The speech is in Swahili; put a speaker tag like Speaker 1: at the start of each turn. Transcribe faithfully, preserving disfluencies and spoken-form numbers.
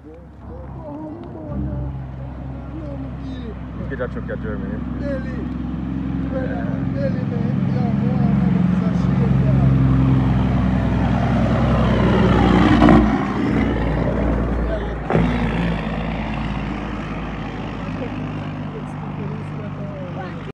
Speaker 1: Che già c'ho a Germany.
Speaker 2: Daily, daily, man. Yeah,